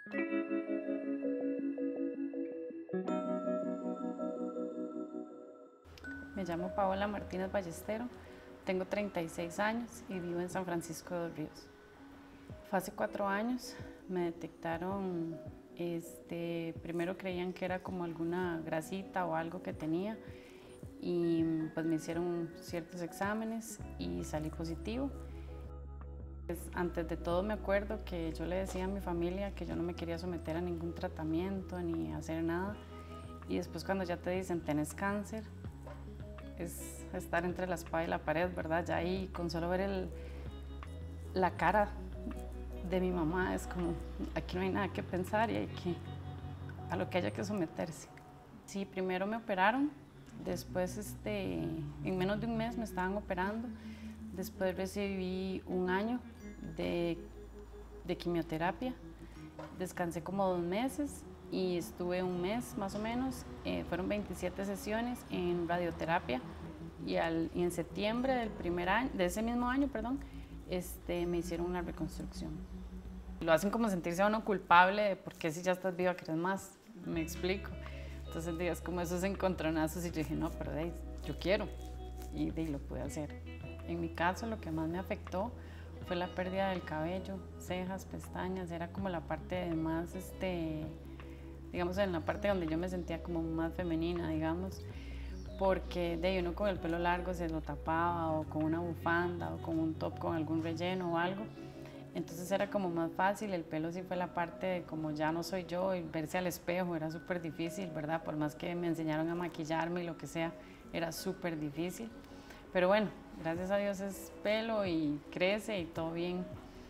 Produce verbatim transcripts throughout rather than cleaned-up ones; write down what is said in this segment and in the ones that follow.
Me llamo Paola Martínez Ballestero, tengo treinta y seis años y vivo en San Francisco de los Ríos. Fue hace cuatro años, me detectaron, este, primero creían que era como alguna grasita o algo que tenía y pues me hicieron ciertos exámenes y salí positivo. Pues, antes de todo me acuerdo que yo le decía a mi familia que yo no me quería someter a ningún tratamiento ni hacer nada, y después cuando ya te dicen tenés cáncer, es estar entre la espada y la pared, ¿verdad? Ya ahí con solo ver el, la cara de mi mamá es como, aquí no hay nada que pensar y hay que, a lo que haya que someterse. Sí, primero me operaron, después este, en menos de un mes me estaban operando, después recibí un año de, de quimioterapia, descansé como dos meses y estuve un mes más o menos, eh, fueron veintisiete sesiones en radioterapia y, al, y en septiembre del primer año, de ese mismo año, perdón, este, me hicieron una reconstrucción. Lo hacen como sentirse a uno culpable de por qué si ya estás viva querés más, me explico. Entonces es como esos encontronazos y yo dije, no, pero hey, yo quiero y, y lo pude hacer. En mi caso lo que más me afectó fue la pérdida del cabello, cejas, pestañas, era como la parte de más, este, digamos, en la parte donde yo me sentía como más femenina, digamos, porque de uno con el pelo largo se lo tapaba o con una bufanda o con un top con algún relleno o algo, entonces era como más fácil. El pelo sí fue la parte de como ya no soy yo y verse al espejo era súper difícil, ¿verdad? Por más que me enseñaron a maquillarme y lo que sea, era súper difícil. Pero bueno, gracias a Dios es pelo y crece y todo bien.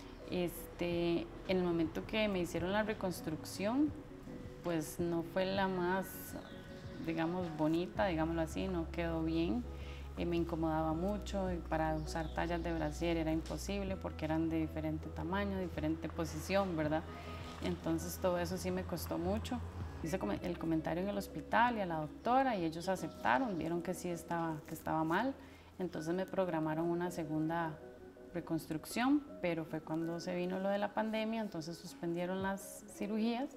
Este, en el momento que me hicieron la reconstrucción, pues no fue la más, digamos, bonita, digámoslo así, no quedó bien. Eh, me incomodaba mucho y para usar tallas de brasier era imposible porque eran de diferente tamaño, diferente posición, ¿verdad? Entonces todo eso sí me costó mucho. Hice el comentario en el hospital y a la doctora y ellos aceptaron, vieron que sí estaba, que estaba mal. Entonces me programaron una segunda reconstrucción, pero fue cuando se vino lo de la pandemia, entonces suspendieron las cirugías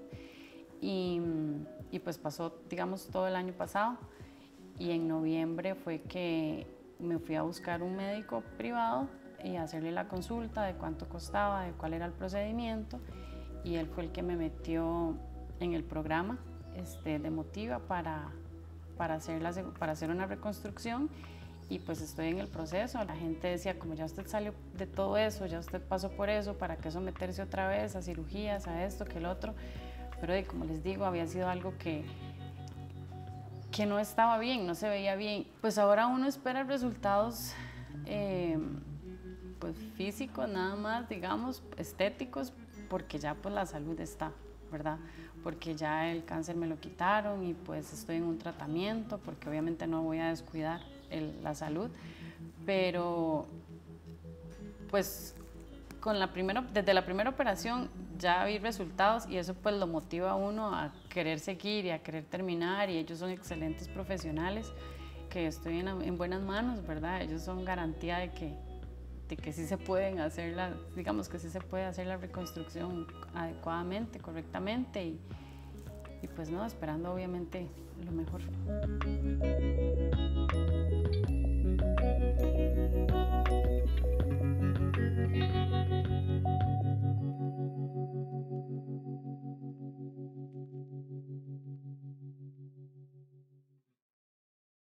y, y pues pasó, digamos, todo el año pasado. Y en noviembre fue que me fui a buscar un médico privado y a hacerle la consulta de cuánto costaba, de cuál era el procedimiento, y él fue el que me metió en el programa este, de Motiva para, para, hacer la, para hacer una reconstrucción, y pues estoy en el proceso. La gente decía, como ya usted salió de todo eso, ya usted pasó por eso, ¿para qué someterse otra vez a cirugías, a esto, que el otro? Pero como les digo, había sido algo que que no estaba bien, no se veía bien. Pues ahora uno espera resultados eh, pues físicos nada más, digamos, estéticos, porque ya pues la salud está, ¿verdad? Porque ya el cáncer me lo quitaron y pues estoy en un tratamiento, porque obviamente no voy a descuidar el, la salud, pero pues con la primera, desde la primera operación ya vi resultados y eso pues lo motiva a uno a querer seguir y a querer terminar, y ellos son excelentes profesionales, que estoy en, en buenas manos, ¿verdad? Ellos son garantía de que, de que sí se pueden hacer la, digamos que sí se puede hacer la reconstrucción adecuadamente, correctamente, y, y pues no, esperando obviamente lo mejor.